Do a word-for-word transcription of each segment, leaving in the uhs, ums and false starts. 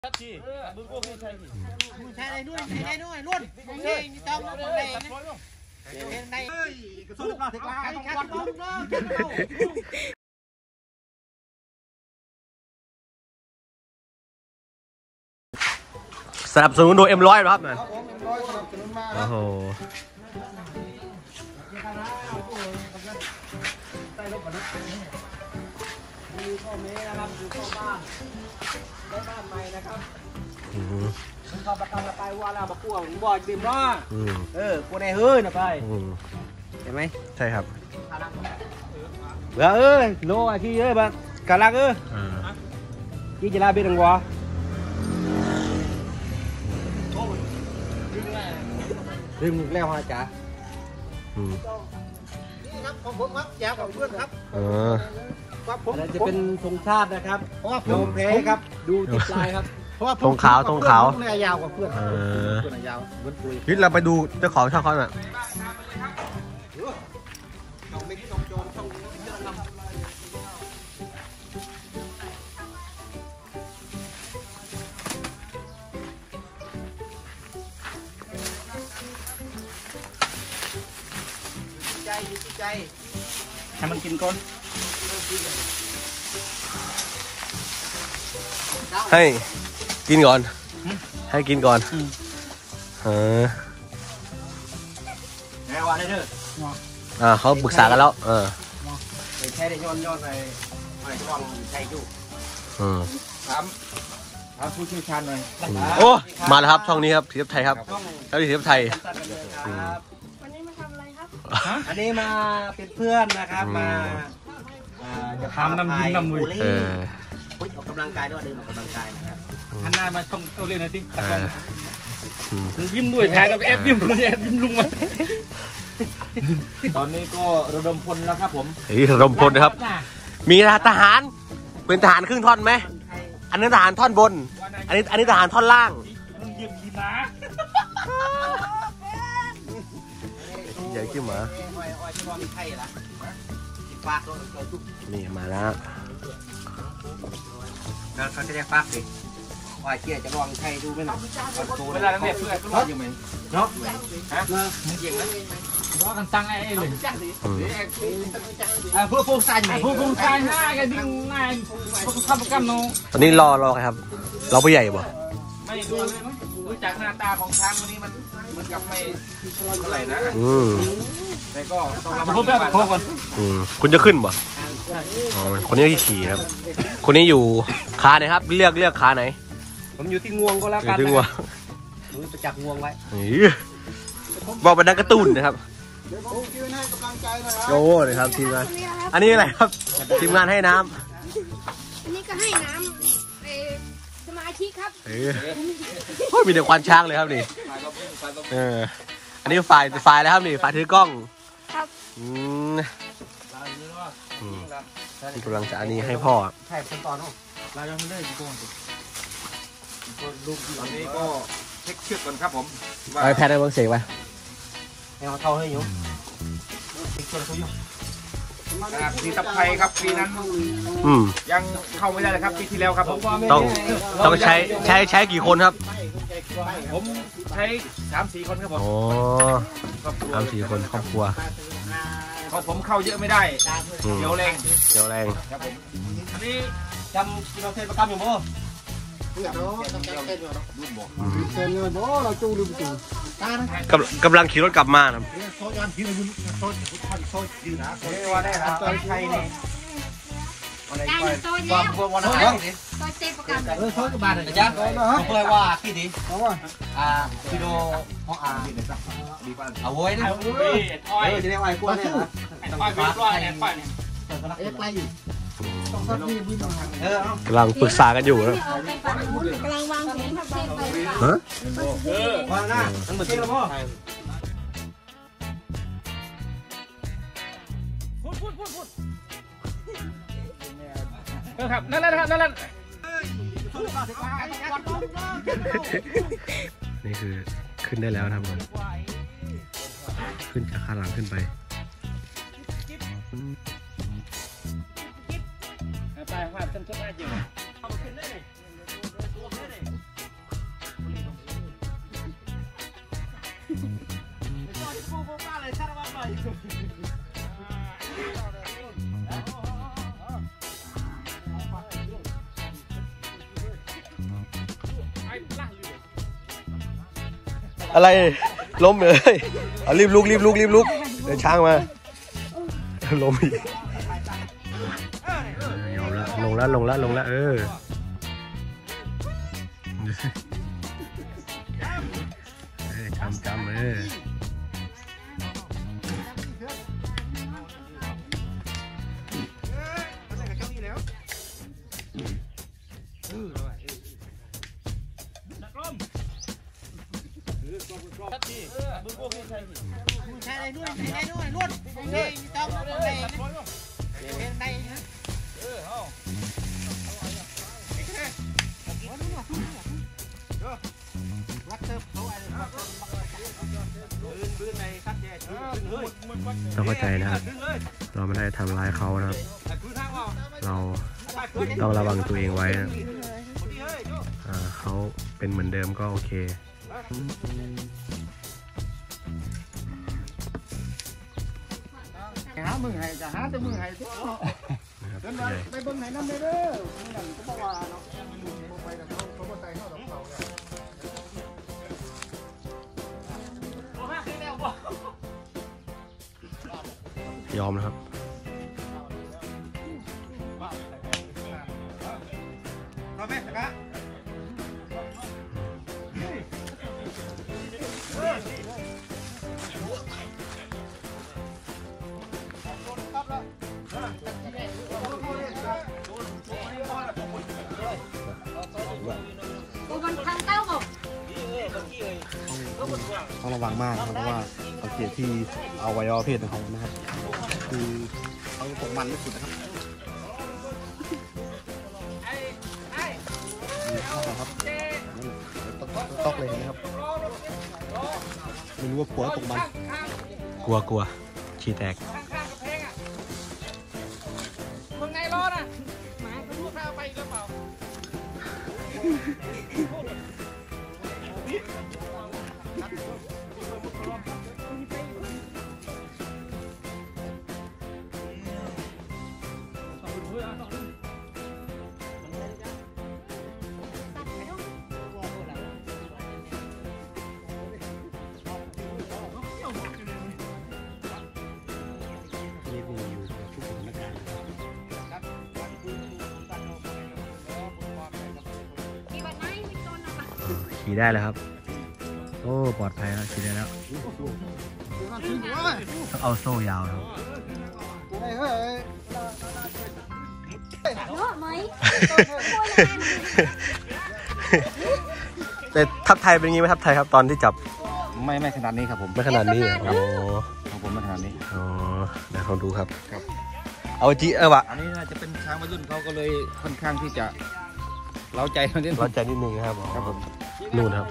ที่มึงก็คือใช่ที่ใช่เลยนู่นใช่เลยนู่นนู่นใช่ต้องต้องเลยนะในกระสุนมาถึงลายต้องวัดลูกนะสนับสนุนโดยเอ็มร้อยครับมันโอ้โหดูพ่อเมย์นะครับดูพ่อบ้านได้บ้านใหม่นะครับมันเข้าประกันไปว่าเราบักกวงบ่อยดื่มร้อนเออกูในเฮ้ยนะไปเห็นไหมใช่ครับเบื่อเอ้ยโลอ่ะขี้เอ้ยบ้านกาลักเอ้ยขี้จะลาเบ็ดหัวดื่มแล้วฮะจ๋านี่ครับของผมครับยาวของเพื่อนครับเอออะไรจะเป็นธงชาตินะครับเพราะว่าผมแพ้ครับดูติดลายครับเพราะว่าธงขาวธงขาวเนี่ยยาวกว่าเพื่อนเออเพื่อนยาวเพื่อนปุยคิดเราไปดูเจ้าของช่องเขาหน่อยใจอยู่ที่ใจให้มันกินก่อนให้กินก่อนให้กินก่อนเออแหวว่าได้เด้ออ่าเขาปรึกษากันแล้วเออใช้ได้ย้อนย้อนไปไปวางใช้อยู่อืมถามถามผู้เชี่ยวชาญหน่อยโอ้มาแล้วครับช่องนี้ครับทีมไทยครับแล้วทีมไทยวันนี้มาทำอะไรครับอันนี้มาเป็นเพื่อนนะครับมาจะทำน้ำยิ้มน้ำมือออกกำลังกายด้วยเดินออกกำลังกายนะครับหันหน้ามาช่องตัวเล่นหน่อยสิตะกองยิ้มด้วยถ่ายกับแอบยิ้มด้วยแอบยิ้มลุงมาตอนนี้ก็ระดมพลแล้วครับผมระดมพลนะครับมีทหารเป็นทหารครึ่งท่อนไหมอันนี้ทหารท่อนบนอันนี้อันนี้ทหารท่อนล่างยิ้มยิ้มนะใหญ่ขึ้นมานี่มาแล้วเขาจะเรียกปากสิว่าเจี๊ยจะลองใช้ดูไหมหน่อยเวลาเนี่ยเพื่อนก็อยู่ไหมเนาะฮะมึงเก่งนะว่ากันตั้งไอ้เลยเพื่อพวกใส่ไหนพวกพวกใส่หน้ากันดิ้งหน้าพวกทำประกันน้องตอนนี้รอรอครับเราผู้ใหญ่บ่ไม่ดูเลยมั้งรู้จักหน้าตาของช้างวันนี้มันเหมือนกับไม่เท่าไหร่นะอืมแต่ก็ต้องระวังแบบโค้งก่อนอืมคุณจะขึ้นบ่อ๋อคนนี้ที่ขี่ครับคนนี้อยู่ขาไหนครับเลือกเลือกขาไหนผมอยู่ที่งวงก็แล้วกันที่งวงผมจะจับงวงไว้บอกเป็นนักกระตุ้นนะครับโอ้เลยครับทีมงานอันนี้อะไรครับทีมงานให้น้ำอันนี้ก็ให้น้ำสมาชิกครับเออมีแต่ควันช้างเลยครับนี่เอออันนี้ฝ่ายฝ่ายแล้วครับนี่ฝ่ายถือกล้องครับอืมนี่กำลังจะอันนี้ให้พ่อใช่ขั้นตอนเนาะเราจะเล่นกี่ตัวตอนนี้ก็เช็คเชือกก่อนครับผมไอแพดได้เบิ้งเสียงไปให้เขาเท่าให้อยู่ปีตับไทยครับปีนั้นยังเข้าไม่ได้เลยครับปีที่แล้วครับผมต้องต้องใช้ใช้ใช้กี่คนครับผมใช้สามสี่คนครับผมโอ้สามสี่คนครอบครัวเพราะผมเข้าเยอะไม่ได้เดี๋ยวแรงเดี๋ยวแรงครับผมอันนี้จำกิโลเซนประกำอยู่มั้งกำกำลังขี่รถกลับมาครับได้โซ่แล้วโซ่เต็มประกันเออโซ่กับบานเลยจ้ะเพื่อว่ากี่ดีอ่ากิโลของอ่าเอาไว้นะเออจะได้ไว้พวกนี้นะป้ายป้ายเนี่ยป้ายเนี่ยเอ๊ะป้ายอยู่กำลังปรึกษากันอยู่นะกำลังวางแผนเส้นไปฮะเออวางหน้ามันเหมือนเส้นแล้วพ่อพูดพูดพูดพูดเออครับนั่นแหละครับนั่นแหละนี่คือขึ้นได้แล้วนะครับขึ้นจากข้างหลังขึ้นไปไปว่าจำต้นไม้จริงอะไรล้มเลยเอารีบลุกรีบลุกรีบลุกเดี๋ยวช้างมาล้มอีกยอมแล้วลงแล้วลงแล้วลงแล้วเออจำจำเออใช่เลยนู่นใช่นู่นนู่นนี่ต้องนู่นเลยเป็นในฮะเออเอารักเติมเขาอะไรปืนปืนในคัดแย่ต้องเข้าใจนะครับ เราไม่ได้ทำร้ายเขานะครับ เราต้องระวังตัวเองไว้นะเขาเป็นเหมือนเดิมก็โอเคหามึงให้จะหาแต่มึงให้ตัวเดินไปเบิ่งไหนน้ำเด้อนั่นก็บอกว่าเนาะไปกับเขาเขาก็ใจเขาดอกเขายอมนะครับเอาไหมกะต้องระวังมากเพราะว่าสังเกตที่อวัยวะเพศของเขานะครับคือเขาตกมันไม่สุดนะครับครับตอกเลยเห็นไหมครับไม่รู้ว่าผัวตกมันกลัวกลัวขี้แตกมึงไงรอดอ่ะหมาลูกข้าวไปหรือเปล่าขี่ได้แล้วครับโอ้ปลอดภัยแล้วขี่ได้แล้วต้องเอาโซ่ยาวครับแต่ทัพไทยเป็นงี้ไหมทัพไทยครับตอนที่จับไม่ไม่ขนาดนี้ครับผมไม่ขนาดนี้โอ้ของผมไม่ขนาดนี้อ๋อเดี๋ยวลองดูครับเอาจีเออวะอันนี้น่าจะเป็นช้างวัยรุ่นเขาก็เลยค่อนข้างที่จะเล้าใจนิดนึงเล้าใจนิดนึงครับครับผมนู่นครับ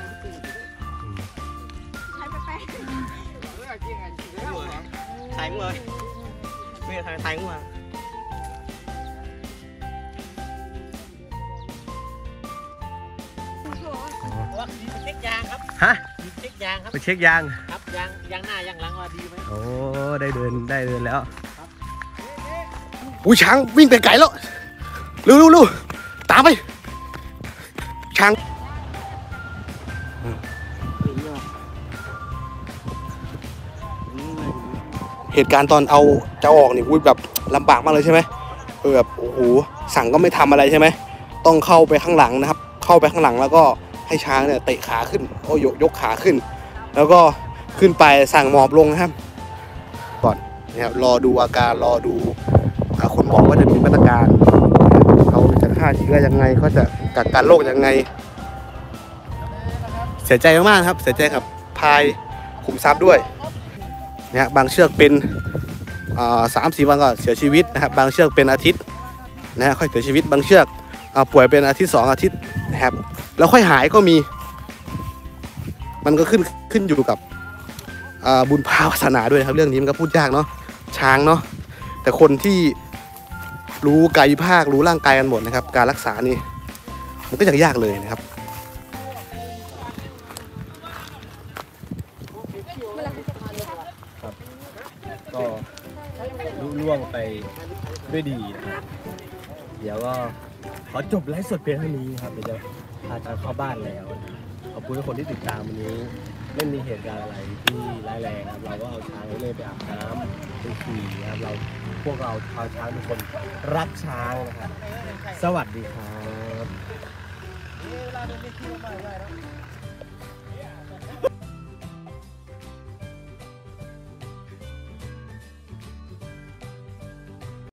ถ่ายเลยไม่ถ่ายถ่ายมาเช็คยางครับฮะเช็คยางครับไปเช็คยางครับยางยางหน้ายางหลังว่าดีไหมโอ้ได้เดินได้เดินแล้วอุ้ยช้างวิ่งไปไกลแล้วเร็วเร็วเร็วตามไปช้างเหตุการณ์ตอนเอาจะออกนี่อุ้ยแบบลำบากมากเลยใช่ไหมเออแบบโอ้โหสั่งก็ไม่ทำอะไรใช่ไหมต้องเข้าไปข้างหลังนะครับเข้าไปข้างหลังแล้วก็ให้ช้างเนี่ยเตะขาขึ้นโอ้ยยกขาขึ้นแล้วก็ขึ้นไปสั่งหมอบลงนะครับก่อนนะครับรอดูอาการรอดูคนหมอว่าจะมีมาตรการเขาจะฆ่าเชื้อยังไงเขาจะกักกันโรคยังไงเสียใจมากๆครับเสียใจกับพายขุมทรัพย์ด้วยเนี่ยบางเชือกเป็นสามสี่วันก็เสียชีวิตนะครับบางเชือกเป็นอาทิตย์นะฮะค่อยเสียชีวิตบางเชือกป่วยเป็นอาทิตย์สองอาทิตย์นะครับแล้วค่อยหายก็มีมันก็ขึ้นขึ้นอยู่กับบุญภาวาสนาด้วยครับเรื่องนี้มันก็พูดยากเนาะช้างเนาะแต่คนที่รู้กายวิภาครู้ร่างกายกันหมดนะครับการรักษานี่มันก็ยังยากเลยนะครับล่วงไปด้วยดีนะครับเดี๋ยวก็ขอจบไลฟ์สดเพียงเท่านี้ครับเดี๋ยวจะพาทางเข้าบ้านแล้วขอบคุณทุกคนที่ติดตามวันนี้ไม่มีเหตุการณ์อะไรที่ร้ายแรงนะครับเราก็เอาช้างเล่ไปอาบน้ำไปขี่นะครับเราพวกเราชาวช้างทุกคนรักช้างนะครับสวัสดีครับเวลาเดินไปที่รถไฟได้แล้ว